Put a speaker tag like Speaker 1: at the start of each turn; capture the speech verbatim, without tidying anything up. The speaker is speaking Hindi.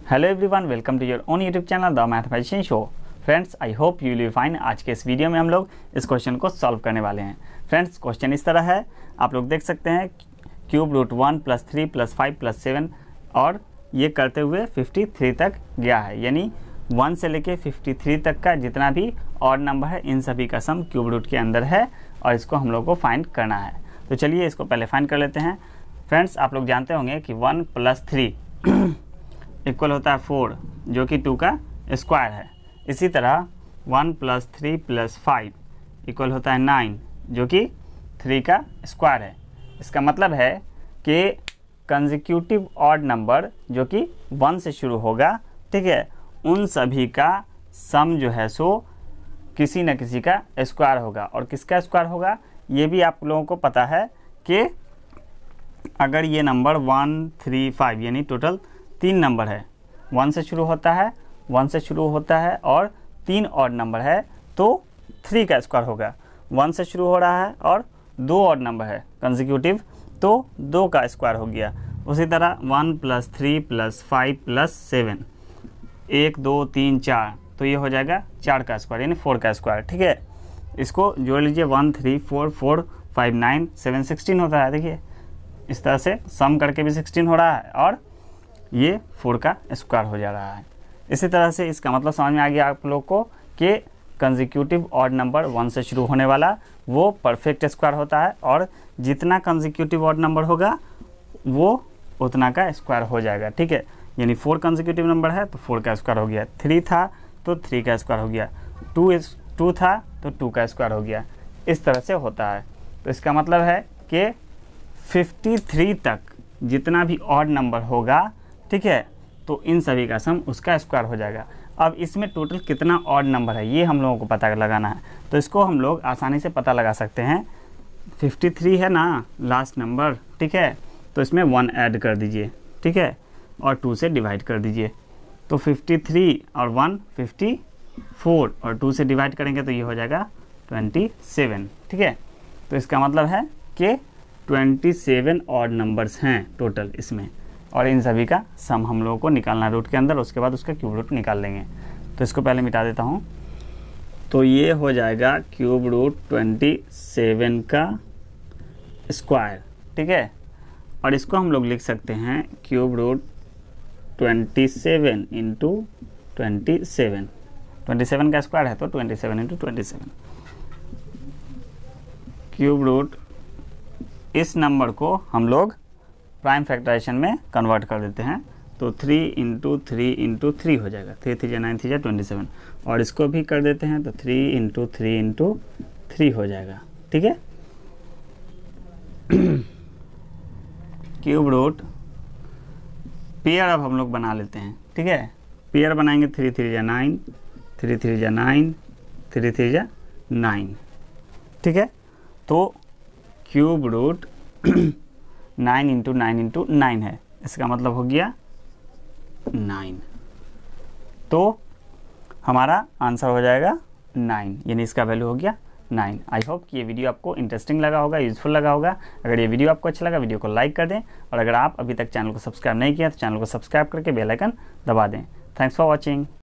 Speaker 1: Hello everyone, welcome to your own YouTube channel the mathematician show. Friends, I hope you will fine. आज के इस वीडियो में हम लोग इस क्वेश्चन को सॉल्व करने वाले हैं। फ्रेंड्स, क्वेश्चन इस तरह है, आप लोग देख सकते हैं cube root one plus three plus five plus seven और ये करते हुए फिफ्टी थ्री तक गया है, यानी वन से लेके फिफ्टी थ्री तक का जितना भी ऑड नंबर है इन सभी का सम क्यूब रूट के अंदर है और इसको हम लोग को फाइंड करना है। तो चलिए इसको पहले फाइंड कर लेते हैं। फ्रेंड्स, आप लोग जानते होंगे कि वन प्लस थ्री इक्वल होता है फोर, जो कि टू का स्क्वायर है। इसी तरह one plus three plus five equal होता है नाइन, जो कि थ्री का स्क्वायर है। इसका मतलब है कि कंसेक्यूटिव ऑड नंबर जो कि वन से शुरू होगा, ठीक है, उन सभी का सम जो है सो किसी न किसी का स्क्वायर होगा। और किसका स्क्वायर होगा ये भी आप लोगों को पता है कि अगर ये नंबर वन थ्री फाइव यानी टोटल तीन नंबर है, वन से शुरू होता है वन से शुरू होता है और तीन ऑड नंबर है तो थ्री का स्क्वायर होगा। वन से शुरू हो रहा है और दो ऑड नंबर है कंसेक्यूटिव तो दो का स्क्वायर हो गया। उसी तरह one plus three plus five plus seven, एक दो तीन चार, तो ये हो जाएगा चार का स्क्वायर यानी फोर का स्क्वायर। ठीक है, इसको जोड़ लीजिए, one three four four five nine seven sixteen होता है। देखिए इस तरह से सम करके भी सिक्सटीन हो रहा है और ये फोर का स्क्वायर हो जा रहा है। इसी तरह से इसका मतलब समझ में आ गया आप लोग को कि कंसेक्यूटिव ऑड नंबर वन से शुरू होने वाला वो परफेक्ट स्क्वायर होता है और जितना कंसेक्यूटिव ऑड नंबर होगा वो उतना का स्क्वायर हो जाएगा। ठीक है, यानी फोर कंसेक्यूटिव नंबर है तो फोर का स्क्वायर हो गया, थ्री था तो थ्री का स्क्वायर हो गया, टू इस टू था तो टू का स्क्वायर हो गया। इस तरह से होता है। तो इसका मतलब है कि फिफ्टी थ्री तक जितना भी ऑड नंबर होगा, ठीक है, तो इन सभी का सम उसका स्क्वायर हो जाएगा। अब इसमें टोटल कितना ऑड नंबर है ये हम लोगों को पता लगाना है। तो इसको हम लोग आसानी से पता लगा सकते हैं। फिफ्टी थ्री है ना लास्ट नंबर, ठीक है, तो इसमें वन ऐड कर दीजिए, ठीक है, और टू से डिवाइड कर दीजिए। तो फिफ्टी थ्री और वन फिफ्टी फोर और टू से डिवाइड करेंगे तो ये हो जाएगा ट्वेंटी सेवन। ठीक है, तो इसका मतलब है कि ट्वेंटी सेवन ऑड नंबर्स हैं टोटल इसमें और इन सभी का सम हम लोगों को निकालना रूट के अंदर, उसके बाद उसका क्यूब रूट निकाल लेंगे। तो इसको पहले मिटा देता हूँ। तो ये हो जाएगा क्यूब रूट ट्वेंटी सेवन का स्क्वायर, ठीक है, और इसको हम लोग लिख सकते हैं cube root twenty seven into twenty seven. Twenty seven का स्क्वायर है तो twenty seven into twenty seven. Cube root इस नंबर को हम लोग प्राइम फैक्टराइजेशन में कन्वर्ट कर देते हैं तो three into three into three हो जाएगा, थ्री थ्री जा नाइन थ्री जा ट्वेंटी सेवन, और इसको भी कर देते हैं तो three into three into three हो जाएगा। ठीक है, क्यूब रूट पेयर अब हम लोग बना लेते हैं। ठीक है, पेयर बनाएंगे, थ्री थ्री जा नाइन, थ्री थ्री जा नाइन, थ्री थ्री जा नाइन। ठीक है, तो cube root nine into nine into nine है, इसका मतलब हो गया नाइन। तो हमारा आंसर हो जाएगा नाइन, यानी इसका वैल्यू हो गया नाइन। आई होप कि ये वीडियो आपको इंटरेस्टिंग लगा होगा, यूजफुल लगा होगा। अगर ये वीडियो आपको अच्छा लगा वीडियो को लाइक कर दें और अगर आप अभी तक चैनल को सब्सक्राइब नहीं किया तो चैनल को सब्सक्राइब करके बेल आइकन दबा दें। Thanks for watching.